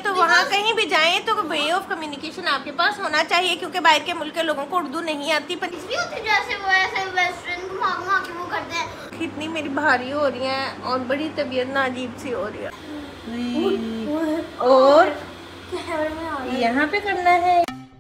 तो वहाँ कहीं भी जाएं तो वे ऑफ कम्युनिकेशन आपके पास होना चाहिए, क्योंकि बाहर के मुल्क के लोगों को उर्दू नहीं आती। पर जैसे वो ऐसे वेस्टर्न घुमा घुमा के वो करते हैं। कितनी मेरी भारी हो रही है और बड़ी तबीयत ना अजीब सी हो रही है। और यहाँ पे करना है।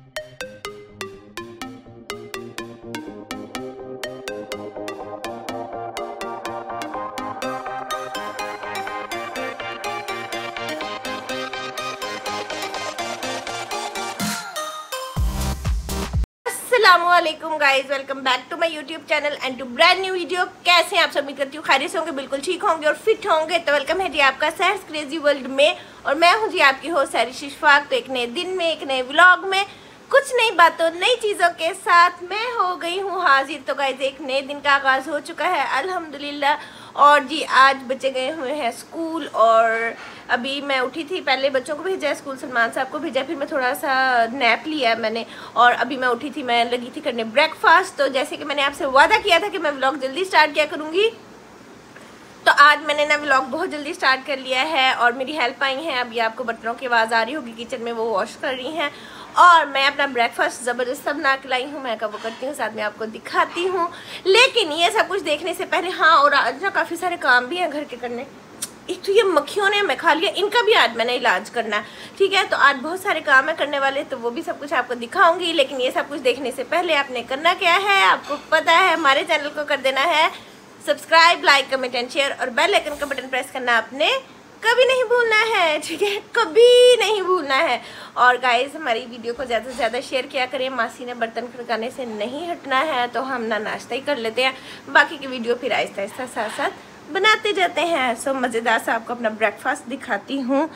अस्सलामुअलैकुम guys, welcome back to my YouTube channel and to brand new video. कैसे हैं आप सब? उम्मीद करती हूँ खैरियत से होंगे, बिल्कुल ठीक होंगे और फिट होंगे। तो वेलकम है जी आपका सहर्स क्रेजी वर्ल्ड में, और मैं हूँ जी आपकी होस्ट सहरिश इशफाक। तो एक नए दिन में, एक नए व्लॉग में, कुछ नई बातों नई चीज़ों के साथ मैं हो गई हूँ हाजिर। तो गाइज एक नए दिन का आगाज़ हो चुका है अल्हम्दुलिल्लाह। और जी आज बच्चे गए हुए हैं स्कूल, और अभी मैं उठी थी, पहले बच्चों को भेजा है स्कूल, सलमान साहब को भेजा, फिर मैं थोड़ा सा नैप लिया है मैंने, और अभी मैं उठी थी, मैं लगी थी करने ब्रेकफास्ट। तो जैसे कि मैंने आपसे वादा किया था कि मैं व्लॉग जल्दी स्टार्ट किया करूँगी, तो आज मैंने ना व्लॉग बहुत जल्दी स्टार्ट कर लिया है। और मेरी हेल्प आई हैं, अभी आपको बर्तनों की आवाज़ आ रही होगी किचन में, वो वॉश कर रही हैं, और मैं अपना ब्रेकफास्ट ज़बरदस्त बना के लाई हूँ। मैं कब करती हूँ, साथ में आपको दिखाती हूँ। लेकिन ये सब कुछ देखने से पहले, हाँ, और आज ना काफ़ी सारे काम भी हैं घर के करने। एक तो ये मक्खियों ने मैं खा लिया, इनका भी आज मैंने इलाज करना है, ठीक है। तो आज बहुत सारे काम है करने वाले, तो वो भी सब कुछ आपको दिखाऊंगी। लेकिन ये सब कुछ देखने से पहले आपने करना क्या है, आपको पता है, हमारे चैनल को कर देना है subscribe, like, comment and share, और बेल आइकन का बटन प्रेस करना आपने कभी नहीं भूलना है, ठीक है, कभी नहीं भूलना है। और गाइस हमारी वीडियो को ज़्यादा से ज़्यादा शेयर किया करें। मासी ने बर्तन खड़काने से नहीं हटना है, तो हम ना नाश्ता ही कर लेते हैं, बाकी की वीडियो फिर आहिस्ता आहिस्ता साथ साथ बनाते जाते हैं। सो मज़ेदार सा आपको अपना ब्रेकफास्ट दिखाती हूँ।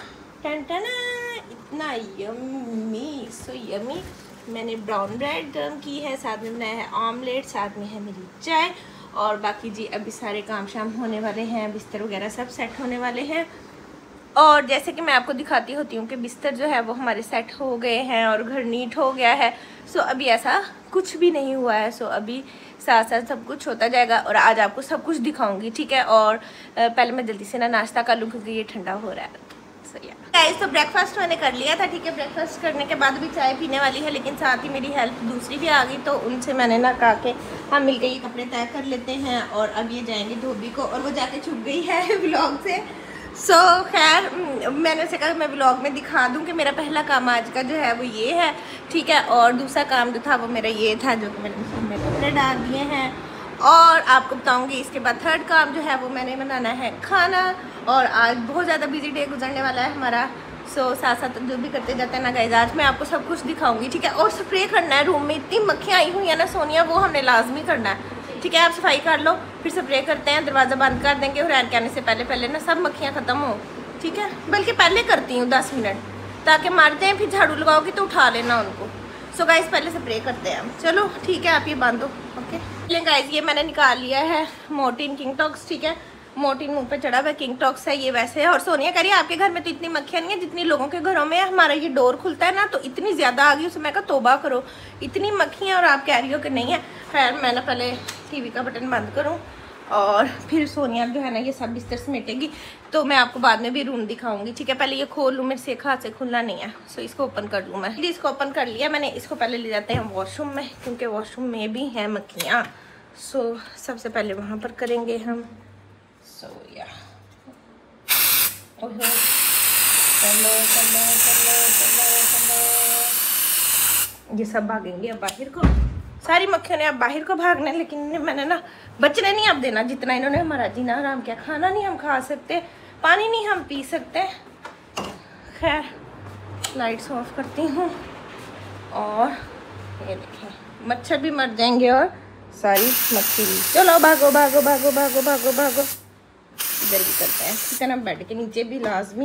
इतना यम्मी, सो यम्मी। मैंने ब्राउन ब्रेड गर्म की है, साथ में बनाया है ऑमलेट, साथ में है मेरी चाय, और बाकी जी अभी सारे काम शाम होने वाले हैं, बिस्तर वगैरह सब सेट होने वाले हैं। और जैसे कि मैं आपको दिखाती होती हूँ कि बिस्तर जो है वो हमारे सेट हो गए हैं और घर नीट हो गया है। सो अभी ऐसा कुछ भी नहीं हुआ है। सो अभी साथ साथ सब कुछ होता जाएगा, और आज आपको सब कुछ दिखाऊंगी, ठीक है। और पहले मैं जल्दी से ना नाश्ता कर लूँ, क्योंकि ये ठंडा हो रहा है। गाइस तो ब्रेकफास्ट मैंने कर लिया था, ठीक है। ब्रेकफास्ट करने के बाद भी चाय पीने वाली है, लेकिन साथ ही मेरी हेल्प दूसरी भी आ गई, तो उनसे मैंने ना कहा कि हम मिलकर ये कपड़े तय कर लेते हैं। और अब ये जाएंगे धोबी को, और वो जाके छुप गई है व्लॉग से। सो खैर मैंने उसे कहा मैं व्लॉग में दिखा दूं कि मेरा पहला काम आज का जो है वो ये है, ठीक है। और दूसरा काम जो था वो मेरा ये था, जो कि मैंने कपड़े डाल दिए हैं। और आपको बताऊंगी इसके बाद थर्ड काम जो है वो मैंने बनाना है खाना। और आज बहुत ज़्यादा बिजी डे गुजरने वाला है हमारा। सो साथ साथ जो भी करते जाते हैं ना गाइस, आज मैं आपको सब कुछ दिखाऊंगी, ठीक है। और स्प्रे करना है रूम में, इतनी मक्खियाँ आई हुई है ना सोनिया, वो हमने लाजमी करना है, ठीक है। आप सफाई कर लो, फिर स्प्रे करते हैं, दरवाज़ा बंद कर देंगे, और के आने से पहले पहले ना सब मक्खियाँ ख़त्म हो, ठीक है। बल्कि पहले करती हूँ 10 मिनट, ताकि मारते हैं, फिर झाड़ू लगाओगी तो उठा लेना उनको। सो गाइस पहले स्प्रे करते हैं, चलो ठीक है, आप ये बांधो, ओके। गाइस ये मैंने निकाल लिया है मोर्टीन किंग टॉक्स, ठीक है। मोर्टीन मुंह पे चढ़ा हुआ किंग टॉक्स है ये वैसे है। और सोनिया कह रही है आपके घर में तो इतनी मक्खियाँ नहीं है जितनी लोगों के घरों में है। हमारा ये डोर खुलता है ना, तो इतनी ज़्यादा आ गई, उसमें मैं कहा तौबा करो, इतनी मक्खियाँ, और आप कह रही हो कि नहीं है। खैर मैं ना पहले टीवी का बटन बंद करूँ, और फिर सोनिया जो है ना ये सब बिस्तर समेटेगी, तो मैं आपको बाद में भी रूम दिखाऊंगी, ठीक है। पहले ये खोल लूँ, मेरे से एक हाथ से खुलना नहीं है। सो इसको ओपन कर लूँ मैं, इसको ओपन कर लिया मैंने। इसको पहले ले जाते हैं वॉशरूम में, क्योंकि वॉशरूम में भी हैं मक्खियाँ। सो सबसे पहले वहाँ पर करेंगे हम। सो या चलो चलो चलो चलो चलो, ये सब भागेंगे अब बाहर को, सारी मक्खियों ने अब बाहर को भागना है। लेकिन मैंने ना बचने नहीं अब देना, जितना इन्होंने हमारा जीना आराम किया। खाना नहीं हम खा सकते, पानी नहीं हम पी सकते। खैर लाइट्स ऑफ करती हूँ, और ये देखें मच्छर भी मर जाएंगे और सारी मक्खी भी। चलो भागो भागो भागो भागो भागो भागो, जल्दी करते हैं, ठीक है ना। बेड के नीचे भी लाजमी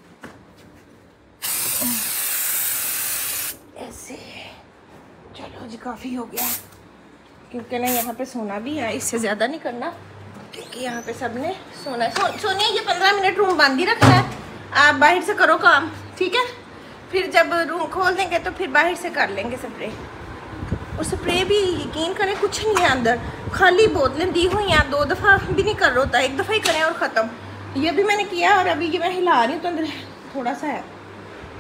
ऐसे। चलो जी काफ़ी हो गया, क्योंकि ना यहाँ पे सोना भी है, इससे ज़्यादा नहीं करना, क्योंकि यहाँ पे सब ने सोना है। सोनिया ये 15 मिनट रूम बंद ही रखना है, आप बाहर से करो काम, ठीक है। फिर जब रूम खोल देंगे तो फिर बाहर से कर लेंगे स्प्रे। और स्प्रे भी यकीन करें कुछ नहीं है अंदर, खाली बोतलें दी हुई हैं, 2 दफ़ा भी नहीं कर होता, 1 दफ़ा ही करें और ख़त्म। ये भी मैंने किया, और अभी ये मैं हिला रही हूँ तो अंदर थोड़ा सा है,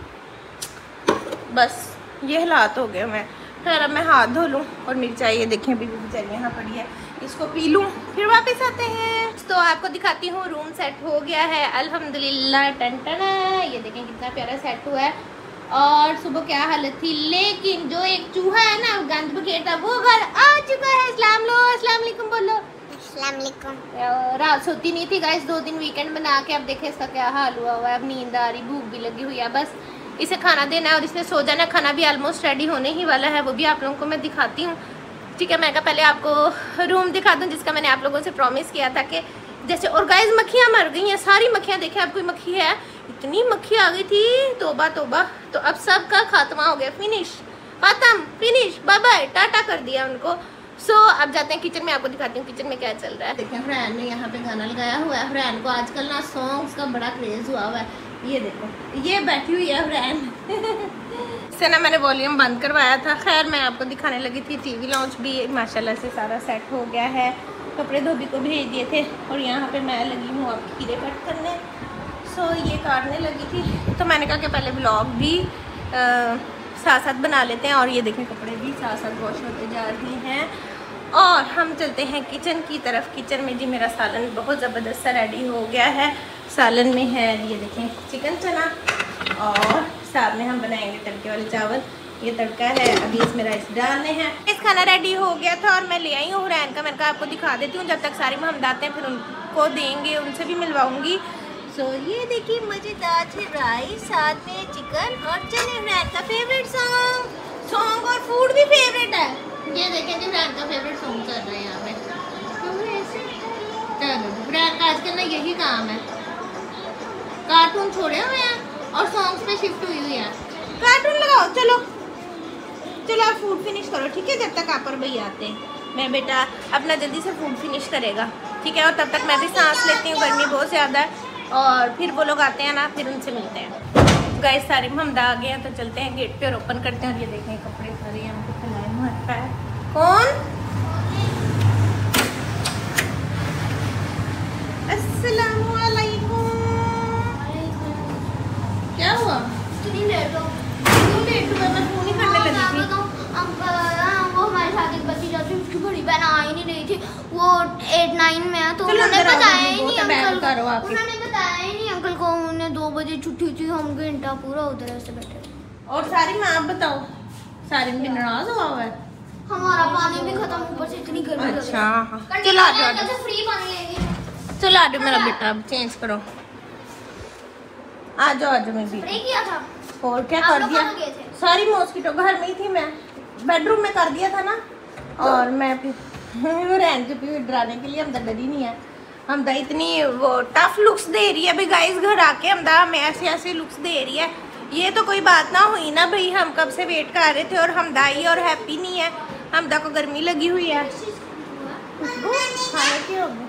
बस ये हालात हो गए। मैं खैर अब मैं हाथ धो लूँ और मिर्चाई ये देखें अभी भी बेचारी यहाँ पड़ी है, इसको पी लूँ फिर वापस आते हैं। तो आपको दिखाती हूँ रूम सेट हो गया है अल्हम्दुलिल्लाह। टन टन ये देखें कितना प्यारा सेट हुआ है। और सुबह क्या हालत थी, लेकिन जो एक चूहा है ना गंद बखेरता वो घर आ चुका है। अस्सलाम वालेकुम बोलो। अस्सलाम वालेकुम। रात सोती नहीं थी गाइस, 2 दिन वीकेंड बना के अब देखें इसका क्या हाल हुआ हुआ है। अब नींद आ रही, भूख भी लगी हुई है, बस इसे खाना देना है और इसने सो जाना। खाना भी ऑलमोस्ट रेडी होने ही वाला है, वो भी आप लोगों को मैं दिखाती हूँ। ठीक है, मैं कहा पहले आपको रूम दिखा दूँ जिसका मैंने आप लोगों से प्रॉमिस किया था कि जैसे। और गाइस मक्खियाँ मर गई हैं, सारी मक्खियाँ देखें। अब कोई मक्खी है, इतनी मक्खी आ गई थी, तोबा तोबा। तो अब सब का खात्मा हो गया, फिनिश खत्म, फिनिश, बाय बाय, टाटा कर दिया उनको। सो अब जाते हैं किचन में, आपको दिखाती हूँ किचन में क्या चल रहा है। देखें फरहान ने यहाँ पे गाना लगाया हुआ है। फरहान को आजकल ना सॉन्ग्स का बड़ा क्रेज हुआ हुआ है। ये देखो ये बैठी हुई है फरहान इससे ना मैंने वॉल्यूम बंद करवाया था। खैर मैं आपको दिखाने लगी थी। टीवी लॉन्च भी माशाल्लाह से सारा सेट हो गया है। कपड़े धोबी को भेज दिए थे और यहाँ पे मैं लगी हूँ अब खीरे कट करने। सो ये काटने लगी थी तो मैंने कहा कि पहले व्लॉग भी साथ साथ बना लेते हैं। और ये देखें कपड़े भी साथ साथ वॉश होते जा रही हैं। और हम चलते हैं किचन की तरफ। किचन में जी मेरा सालन बहुत ज़बरदस्त सा रेडी हो गया है। सालन में है ये देखें चिकन चना और साथ में हम बनाएंगे तड़के वाले चावल। ये तड़का है, अभी इसमें राइस डालने हैं। इस खाना रेडी हो गया था और मैं ले आई हूँ हुरैन का। मैंने कहा आपको दिखा देती हूँ, जब तक सारी हम आते हैं फिर उनको देंगे, उनसे भी मिलवाऊंगी। सो ये देखिए मज़ेदार से राइस, साथ में चिकन और चने। हुरैन का फेवरेट सॉन्ग और फूड भी फेवरेट है। ये देखें जी हुरैन का फेवरेट सॉन्ग चल रहा है यहाँ पे। चलो हुरैन का आजकल ना यही काम है, कार्टून छोड़े हुए हैं और सॉन्ग्स पे शिफ्ट हुई हुई है। कार्टून लगाओ, चलो चलो आप फूड फिनिश करो, ठीक है, जब तक आप और भैया आते हैं। मैं बेटा अपना जल्दी से फूड फिनिश करेगा, ठीक है। और तब तक मैं भी सांस लेती हूँ, गर्मी बहुत ज़्यादा है। और फिर वो लोग आते हैं ना, फिर उनसे मिलते हैं। गाइस सारे हमदा आ गए हैं तो चलते हैं गेट पे और ओपन करते हैं। और ये देखें कपड़े सारे यहाँ पे फैलाए हुए हैं। कौन? अस्सलाम वालेकुम। क्या हुआ? कितनी लेट हो? क्यों लेट हुआ? मैं फोन ही करने लगी थी। वो हमारे साथ एक बच्ची जाती है, उसकी बड़ी बहन आ ही नहीं रही थी। वो 8-9 में है तो उन्होंने बताया ही नहीं अंकल को। उन्होंने बताया ही नहीं अंकल को। उन्हें 2 बजे छुट्टी थी, हम घंटा पूरा उधर ऐसे बैठे। और सारी माँ आप बताओ, सारी भी नाराज हुआ है। हमारा पानी भी खत्म, ऊपर से इतनी गर्मी। अच्छा हाँ, चलो आ जाओ, फ्री पानी लेंगे। चलो आ जाओ मेरा बेटा, अब चेंज करो। आ जाओ मैं भी स्प्रे किया था और क्या कर दिया। सारी मॉस्किटो घर में ही थी, मैं बेडरूम में कर दिया था ना। और मैं फिर रहन चुकी डराने के लिए। हमदा डरी नहीं है, हमदा इतनी वो टफ लुक्स दे रही है भाई गाइस। घर आके हमदा हमें ऐसे लुक्स दे रही है। ये तो कोई बात ना हुई ना भाई, हम कब से वेट कर रहे थे और हमदा आई और हैप्पी नहीं है। हमदा को गर्मी लगी हुई है। खाने की होगी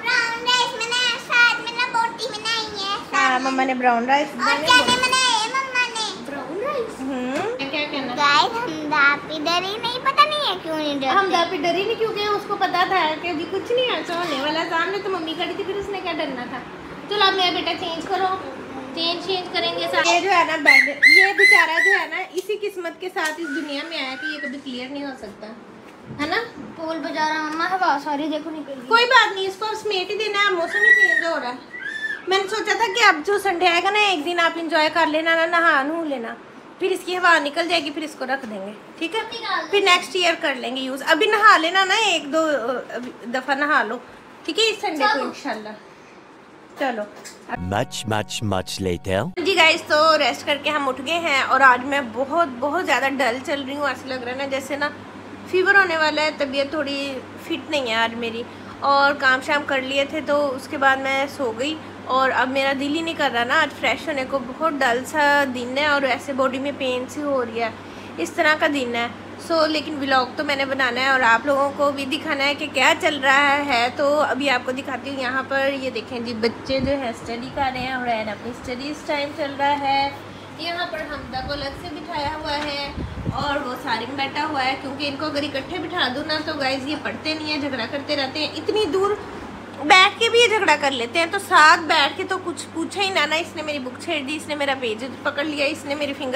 हाँ, मम्मा ने ब्राउन राइस बनाया मम्मा ने। Brown rice? क्या कहना? गाइस हमदा पे डरी नहीं, पता नहीं है क्यों नहीं डरती। हमदा पे डरी नहीं क्योंकि उसको पता था कि अभी कुछ नहीं ऐसा होने वाला। सामने तो मम्मी खड़ी थी, फिर उसने क्या डरना था। चलो अब मेरा बेटा चेंज करो, चेंज करेंगे। ये जो है ना बेड, ये बेचारा जो है ना इसी किस्मत के साथ इस दुनिया में आया कि ये कभी क्लियर नहीं हो सकता है ना। पोल बजा रहा मम्मा, हवा सारी देखो निकल गई। कोई बात नहीं, इसको अब समेट ही देना है, मौसम ही चेंज हो रहा है। मैंने सोचा था कि अब जो संडे आएगा ना, एक दिन आप इंजॉय कर लेना ना, नहा नू लेना, फिर इसकी हवा निकल जाएगी, फिर इसको रख देंगे, ठीक है। फिर नेक्स्ट ईयर कर लेंगे यूज़। अभी नहा लेना ना, 1-2 दफ़ा नहा लो, ठीक है, इस संडे को इंशाल्लाह। चलो much later जी गाइस, तो रेस्ट करके हम उठ गए हैं और आज मैं बहुत ज़्यादा डल चल रही हूँ। ऐसा लग रहा है ना जैसे ना फीवर होने वाला है। तबीयत थोड़ी फिट नहीं है आज मेरी। और काम शाम कर लिए थे तो उसके बाद मैं सो गई और अब मेरा दिल ही नहीं कर रहा ना आज फ्रेश होने को। बहुत डल सा दिन है और ऐसे बॉडी में पेन सी हो रही है, इस तरह का दिन है। लेकिन व्लॉग तो मैंने बनाना है और आप लोगों को भी दिखाना है कि क्या चल रहा है। तो अभी आपको दिखाती हूँ। यहाँ पर ये देखें जी, बच्चे जो है स्टडी कर रहे हैं और अपनी स्टडी टाइम चल रहा है। यहाँ पर हमदा को अलग से बिठाया हुआ है और वो सारिम बैठा हुआ है, क्योंकि इनको अगर इकट्ठे बिठा दूँ ना तो गाइज ये पढ़ते नहीं है, झगड़ा करते रहते हैं। इतनी दूर बैठ के भी ये झगड़ा कर लेते हैं, तो साथ बैठ के तो कुछ पूछा ही ना। इसने मेरी बुक छेड़ दी, इसने मेरा पेज पकड़ लिया, इसने मेरी फिंगर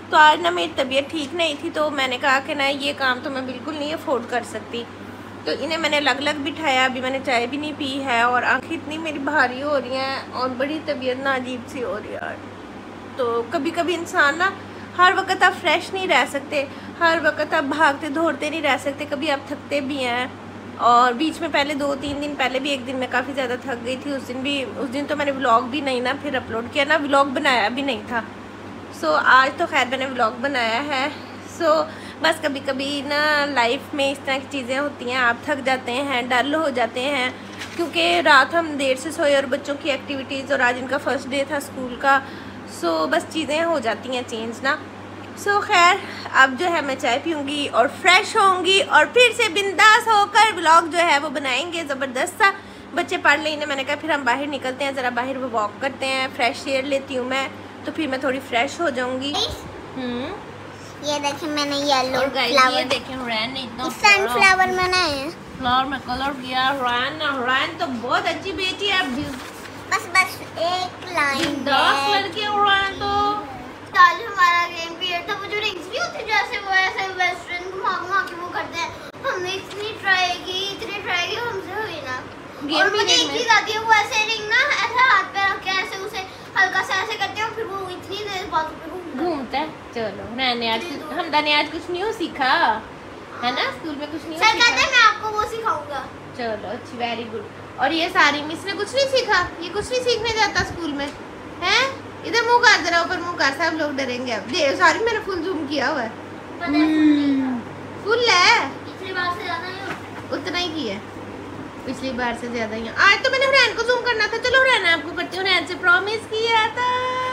तो आज ना मेरी तबीयत ठीक नहीं थी, तो मैंने कहा कि ना ये काम तो मैं बिल्कुल नहीं अफोर्ड कर सकती। तो इन्हें मैंने अलग अलग बिठाया, अभी मैंने चाय भी नहीं पी है और आँखें इतनी मेरी भारी हो रही हैं और बड़ी तबीयत ना अजीब सी हो रही है। तो कभी कभी इंसान ना हर वक्त आप फ्रेश नहीं रह सकते, हर वक्त आप भागते दौड़ते नहीं रह सकते, कभी आप थकते भी हैं। और बीच में पहले 2-3 दिन पहले भी एक दिन मैं काफ़ी ज़्यादा थक गई थी, उस दिन तो मैंने व्लॉग भी नहीं ना फिर अपलोड किया ना, व्लॉग बनाया भी नहीं था। सो आज तो खैर मैंने व्लॉग बनाया है। सो बस कभी कभी ना लाइफ में इस तरह की चीज़ें होती हैं, आप थक जाते हैं, डल हो जाते हैं, क्योंकि रात हम देर से सोए और बच्चों की एक्टिविटीज़, और आज इनका फर्स्ट डे था स्कूल का। सो बस चीज़ें हो जाती हैं चेंज ना। सो खैर अब जो है मैं चाय पीऊँगी और फ्रेश होंगी और फिर से बिंदास होकर व्लॉग जो है वो बनाएंगे ज़बरदस्त सा। बच्चे पढ़ लेने, मैंने कहा फिर हम बाहर निकलते हैं, ज़रा बाहर वो वॉक करते हैं, फ्रेश एयर लेती हूँ मैं, तो फिर मैं थोड़ी फ्रेश हो जाऊँगी। ये देखें मैंने येलो फ्लावर, ये देखें रैन ने इतना सनफ्लावर बनाए हैं, फ्लावर में कलर किया। रैन तो बहुत अच्छी बेटी है, बस एक लाइन 10 लड़की रैन। तो आज हमारा गेम पीरियड था, वो जो रिंग्स भी होती जैसे वो ऐसे वेस्टर्न घुमा के वो करते हैं, हमने इतनी ट्राई की हमसे हुई ना। और मुझे एक चीज आती है, वो ऐसे रिंग ना ऐसा हाथ पे रख के ऐसे उसे हल्का सा ऐसे करते हैं, फिर वो इतनी देर बाद घूमता है। चलो हमदा ने आज कुछ न्यू सीखा है ना, स्कूल में कुछ न्यू सीखा। सर कहते हैं मैं आपको वो सिखाऊंगा। चलो अच्छी, वेरी गुड। और ये सारी मिस ने कुछ नहीं सीखा, ये कुछ नहीं सीखने जाता स्कूल में है। इधर मुंह कर, जरा ऊपर मुंह कर, सब लोग डरेंगे अब। दे सारी मैंने फुल जूम किया हुआ है, फुल है, पिछली बार से ज्यादा ही उतना ही किया है, पिछली बार से ज्यादा ही। आज तो मैंने हुरैन को जूम करना था। चलो हुरैन आपको करती हूँ, हुरैन से प्रॉमिस किया था।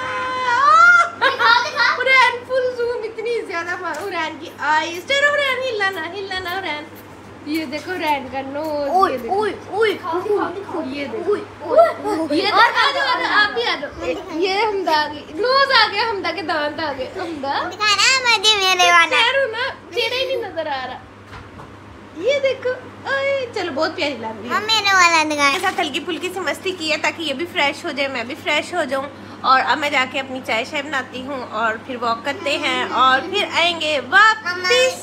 हुरैन फुल जूम, इतनी ज्यादा हुरैन की आईज। चलो हुरैन हिलना ना हुरैन। ये देखो हुरैन का नोज, ये देखो, ये देखो, ये आप भी आ जाओ। ये हमदा नोज आ गया, हमदा के दांत आ गए। हमदा मुझे मेरे वाला ना चेहरा ही नहीं नजर आ रहा। ये देखो, चलो बहुत प्यारी लग रही है। मेरे वाला दिखाएं। साथ हल्की फुल्की सी मस्ती की है ताकि ये भी फ्रेश हो जाए, मैं भी फ्रेश हो जाऊं। और अब मैं जाके अपनी चाय बनाती हूँ और फिर वॉक करते हैं और फिर आएंगे वापस।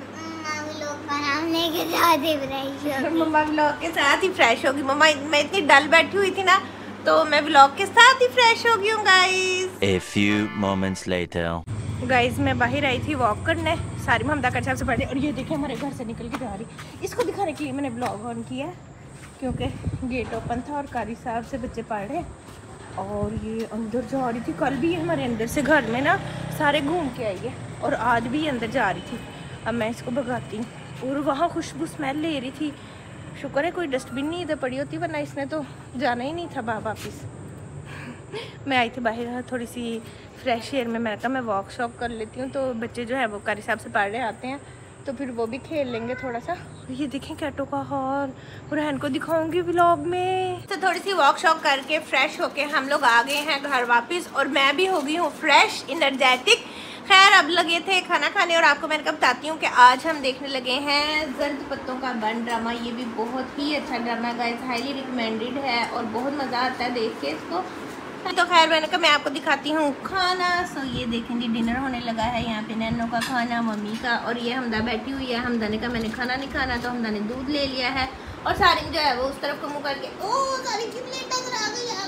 मम्मा व्लॉग के साथ ही फ्रेश होगी। मम्मा मैं इतनी डल बैठी हुई थी ना, तो मैं व्लॉग के साथ ही फ्रेश हो गई हूँ guys. A few moments later. Guys मैं बाहर आई थी वॉक करने, सारी हमदा का से पढ़े, और ये देखिए हमारे घर से निकल के जा रही। इसको दिखाने के लिए मैंने व्लॉग ऑन किया, क्योंकि गेट ओपन था और कारी साहब से बच्चे पढ़ रहे और ये अंदर जा रही थी। कल भी हमारे अंदर से घर में ना सारे घूम के आई है और आज भी अंदर जा रही थी। अब मैं इसको भगाती हूँ और वहाँ खुशबू स्मेल ले रही थी। शुक्र है कोई डस्टबिन नहीं इधर पड़ी होती, वरना इसने तो जाना ही नहीं था वापस। मैं आई थी बाहर थोड़ी सी फ्रेश एयर में, मैंने कहा मैं वॉक शॉक कर लेती हूँ। तो बच्चे जो है वो कारी साहब से पढ़ रहे आते हैं, तो फिर वो भी खेल लेंगे थोड़ा सा। ये देखें कैटो का हाल, रहन को दिखाऊंगी व्लॉग में। तो थोड़ी सी वॉक शॉक करके फ्रेश होके हम लोग आ गए हैं घर वापस, और मैं भी हो गई हूँ फ्रेश, एनर्जेटिक। खैर अब लगे थे खाना खाने, और आपको मैंने कब बताती हूँ कि आज हम देखने लगे हैं जर्द पत्तों का बन ड्रामा। ये भी बहुत ही अच्छा ड्रामा है गाइस, हाईली रिकमेंडेड है और बहुत मज़ा आता है देख के इसको। तो खैर मैंने कहा मैं आपको दिखाती हूँ खाना। सो ये देखें जी डिनर होने लगा है यहाँ पे, नैनो का खाना, मम्मी का, और ये हमदा बैठी हुई है। हमदा ने कहा मैंने खाना नहीं खाना, तो हमदा ने दूध ले लिया है। और सारिम जो है वो उस तरफ को मुँह करके, ओ सारिम की प्लेट आ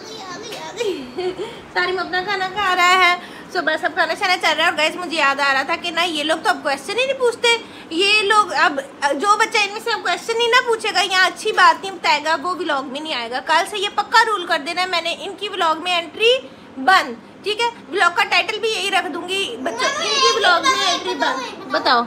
गई सारिम अपना खाना खा रहा है। सो बस अब खाना शाना चल रहा है। और गाइस मुझे याद आ रहा था कि ना ये लोग तो अब क्वेश्चन ही नहीं पूछते। ये लोग अब जो बच्चा इनमें से अब क्वेश्चन ही ना पूछेगा या अच्छी बात नहीं बताएगा, वो व्लॉग में नहीं आएगा। कल से ये पक्का रूल कर देना है मैंने, इनकी व्लॉग में एंट्री बंद, ठीक है। व्लॉग का टाइटल भी यही रख दूंगी, बच्चों इनकी व्लॉग में एंट्री बंद। बताओ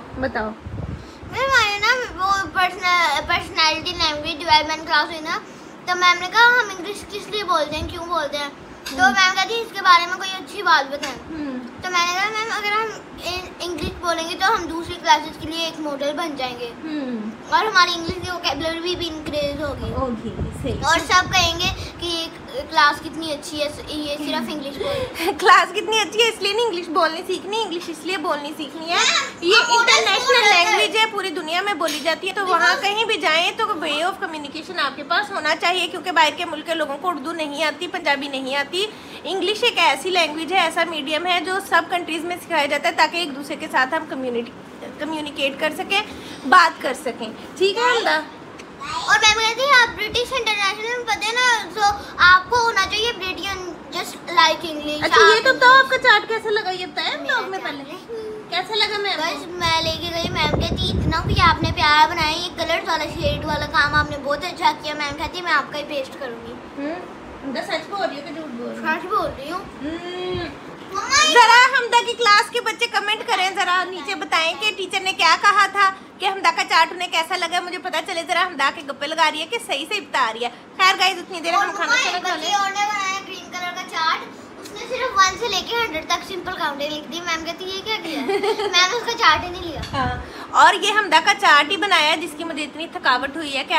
हमारे ना वो पर्सनैलिटी लैंग्वेज डेवलपमेंट क्लास हुई ना, तो मैम ने कहा हम इंग्लिश किस लिए बोलते हैं, क्यों बोलते हैं। तो मैम कहती इसके बारे में कोई अच्छी बात बताएं। तो मैंने कहा मैम अगर हम इंग्लिश बोलेंगे तो हम दूसरी क्लासेस के लिए एक मॉडल बन जाएंगे और हमारी इंग्लिश की वोकैबुलरी भी इंक्रीज होगी। और सब कहेंगे कि क्लास कितनी अच्छी है, ये सिर्फ इंग्लिश बोल। क्लास कितनी अच्छी है इसलिए नहीं इंग्लिश बोलनी सीखनी, इंग्लिश इसलिए बोलनी सीखनी है। ये इंटरनेशनल लैंग्वेज है, पूरी दुनिया में बोली जाती है, तो वहाँ कहीं भी जाएं तो वे ऑफ कम्युनिकेशन आपके पास होना चाहिए, क्योंकि बाहर के मुल्क के लोगों को उर्दू नहीं आती, पंजाबी नहीं आती। इंग्लिश एक ऐसी लैंग्वेज है, ऐसा मीडियम है जो सब कंट्रीज़ में सिखाया जाता है, ताकि एक दूसरे के साथ हम कम्युनिकेट कर सकें, बात कर सकें। ठीक है हमदा? और मैं कहती हूँ आप ब्रिटिश इंटरनेशनल में पढ़ते हैं ना, तो आपको होना चाहिए ब्रिटिश जस्ट लाइक इंग्लिश। अच्छा ये तो बताओ आपका चार्ट कैसा लगा, ये बताया ब्लॉग में पहले कैसा लगा? मैं लेके गई, मैम कहती इतना भी आपने प्यारा बनाया, ये कलर वाला शेड वाला काम आपने बहुत अच्छा किया। मैम कहती मैं आपका ही पेस्ट करूँगी। सच बोल रही हो कि झूठ बोल रही हो? सच बोल रही हूँ। जरा हमदा की क्लास के बच्चे कमेंट करें, जरा नीचे बताएं कि टीचर ने क्या कहा था, कि हमदा का चार्ट उन्हें कैसा लगा, मुझे पता चले। जरा हमदा के गप्पे लगा रही है कि सही से बता रही है। खैर गाइस उतनी देर हम खाना खा लें। और ने बनाया ग्रीन कलर का चार्ट, उसने सिर्फ 1 से लेके 100 तक सिंपल काउंटिंग लिख दी। मैम कहती ये क्या किया? मैंने उसका चार्ट ही नहीं लिया। हाँ, और ये हमदा का चार्ट ही बनाया जिसकी मुझे इतनी थकावट हुई है। क्या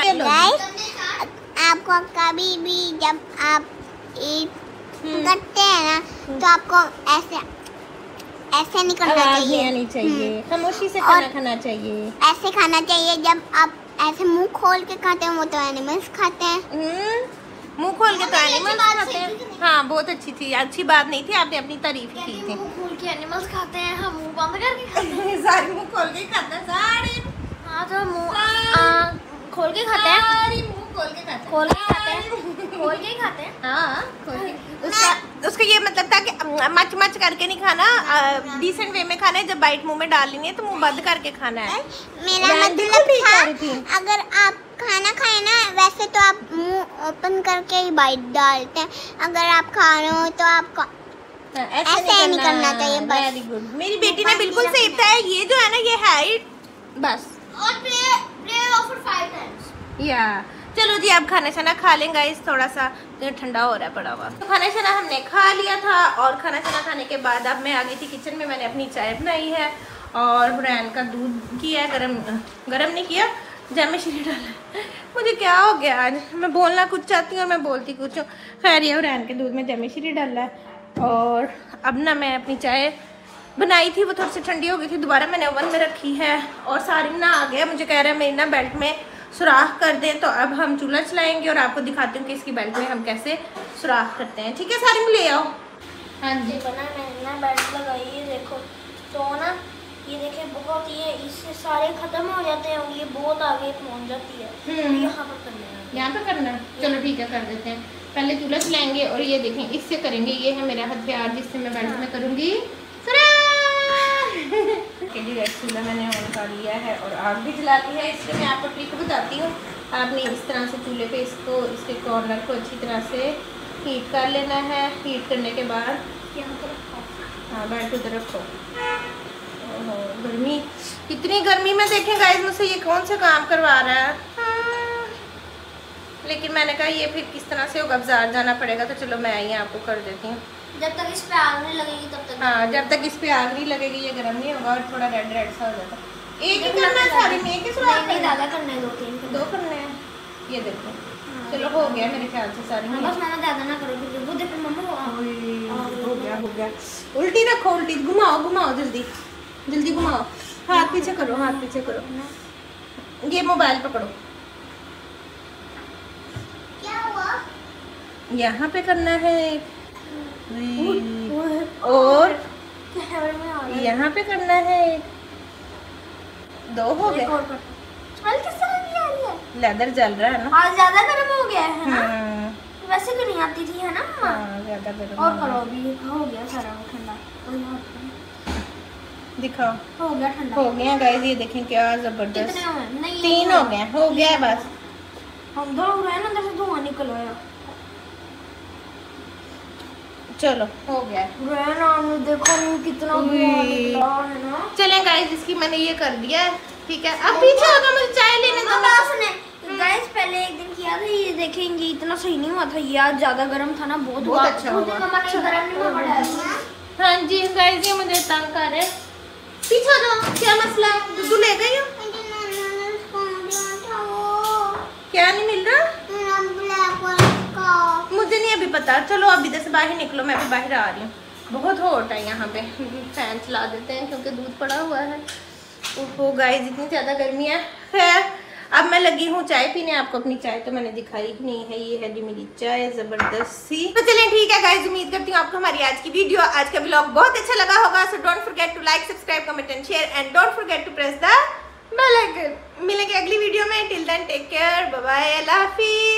आपको कभी भी जब आप करते हैं ना, तो आपको ऐसे नहीं करना चाहिए, नहीं चाहिए, खामोशी से खाना खाना चाहिए, ऐसे खाना चाहिए। जब आप ऐसे मुंह खोल के खाते हैं वो तो एनिमल्स खाते हैं। मुंह खोल के तो एनिमल्स खाते हैं। हाँ बहुत अच्छी थी, अच्छी बात नहीं थी, आपने अपनी तारीफ की थी। मुंह खोल के एनिमल्स खाते हैं, हम मुंह बंद करके खाते हैं। सारे मुंह खोल के खाते हैं, सारे। हाँ तो मुंह खोल के खाते हैं, सारी मुंह खोल के खाते हैं, खोल के खाते हैं, खोल के खाते हैं। हाँ खोल के। उसका ये मतलब था कि मच मच करके नहीं खाना, डिसेंट वे में खाना है। जब बाइट मुंह में डालनी है तो मुंह बंद करके खाना है। मेरा मतलब था अगर आप खाना खाए ना, वैसे तो आप मुंह ओपन करके ही बाइट डालते हैं, अगर आप खा रहे हो तो आपको ऐसे नहीं करना चाहिए। वेरी गुड, मेरी बेटी ने बिल्कुल सही बताया। ये जो है ना ये हाइट बस, और प्ले ऑफर 5 टाइम्स। या चलो जी अब खाना शाना खा लेंगे गाइस, थोड़ा सा तो ठंडा हो रहा है पड़ा हुआ। तो खाना शाना हमने खा लिया था, और खाना शाना खाने के बाद अब मैं आ गई थी किचन में। मैंने अपनी चाय बनाई है और ब्रांड का दूध किया है गरम नहीं किया, जैमे शीरी डाला। मुझे क्या हो गया आज, मैं बोलना कुछ चाहती हूँ और मैं बोलती कुछ हूँ। खैर ये ब्रांड के दूध में जैमे शीरी डाला है। और अब ना मैं अपनी चाय बनाई थी, वो थोड़ी सी ठंडी हो गई थी, दोबारा मैंने ओवन में रखी है। और सारिम ना आ गया, मुझे कह रहा है मेरी ना बेल्ट में सुराख कर दें। तो अब हम चूल्हा चलाएंगे और आपको दिखाती हूँ कि इसकी बेल्ट में हम कैसे सुराख करते हैं। ठीक है सारिम ले आओ। हाँ जी बना, मैंने ना बेल्ट लगाई है, देखो तो ना ये देखिए बहुत ये इससे सारे खत्म हो जाते हैं और ये बहुत आगे पहुँच जाती है। यहाँ पर करना है, यहाँ पे करना है। चलो ठीक है कर देते हैं। पहले चूल्हा चलाएंगे और ये देखें इससे करेंगे। ये है मेरा हथियार जिससे मैं बेल्ट में करूँगी। चूल्हा मैंने ऑन कर लिया है और आग भी जला ली है। इसलिए मैं आपको ट्रिक बताती हूँ। आपने इस तरह से चूल्हे पे इसको, इसके कॉर्नर को अच्छी तरह से हीट कर लेना है। हीट करने के बाद यहाँ पर रखो। हाँ बेल्ट उधर रखो। गर्मी, इतनी गर्मी में देखें गाइस मुझसे ये कौन सा काम करवा रहा है। लेकिन मैंने कहा ये फिर किस तरह से होगा, बाजार जाना पड़ेगा, तो चलो मैं ही आपको कर देती हूँ। जब तक इस पे आग नहीं लगेगी तब तक। हाँ जब तक इस पे आग नहीं लगेगी ये गर्म नहीं होगा और थोड़ा रेड रेड सा हो जाता है। एक ही करना है सारी में, एक ही सुराख नहीं ज़्यादा करना है, 2-3 करने हैं। ये देखो चलो हो गया मेरे ख्याल से सारी। बस मैंने ज़्यादा ना करो क्योंकि वो देखो मम्मा हो गया। उल्टी रखो, उल्टी घुमाओ जल्दी जल्दी घुमाओ। हाथ पीछे करो, हाथ पीछे करो। ये मोबाइल पकड़ो। क्या हुआ? यहाँ पे करना है और यहाँ पे करना है। 2 हो गए। स्मेल किस तरह की आ रही है? लेदर जल रहा है ना। आज ज़्यादा गर्म हो गया है ना? वैसे तो नहीं आती थी है ना? ज़्यादा गर्म। और करो अभी हो गया सारा ठंडा। दिखाओ हो गया ठंडा। हो गया गाइस, ये देखें क्या जबरदस्त। कितने हुए? नहीं 3 हो गए, हो गया है बस। हम दो रहे ना, अंदर से धुआं निकल आया। चलो हो गया। देखो कितना धुआं निकला है ना। चलें गाइस इसकी मैंने ये कर दिया है। ठीक है अब पीछे होगा, मुझे चाय लेने दो। गाइस पहले एक दिन किया था, ये देखेंगे इतना सही नहीं हुआ था ये, आज ज्यादा गर्म था ना, बहुत अच्छा हुआ। हाँ जी गाइस ये मुझे तंग कर रहे। पीछे हो जाओ, क्या मसला है? दूध ले गई हो? क्या नहीं मिल रहा? मुझे मुझे नहीं अभी पता। चलो अब इधर से बाहर निकलो, मैं अभी बाहर आ रही हूँ। बहुत हॉट है यहाँ पे, फैन चला देते हैं क्योंकि दूध पड़ा हुआ है। ओहो गाइस इतनी ज़्यादा गर्मी है। खैर अब मैं लगी हूँ चाय पीने। आपको अपनी चाय तो मैंने दिखाई नहीं है, ये है जी मेरी चाय ज़बरदस्त सी। तो चलें ठीक है गाइस, उम्मीद करती हूँ आपको हमारी आज की वीडियो, आज का व्लॉग बहुत अच्छा लगा होगा। So don't forget to like, subscribe, comment and share and don't forget to press the bell icon. मिलेंगे अगली वीडियो में। Till then take care, bye bye, अल्लाह हाफिज़।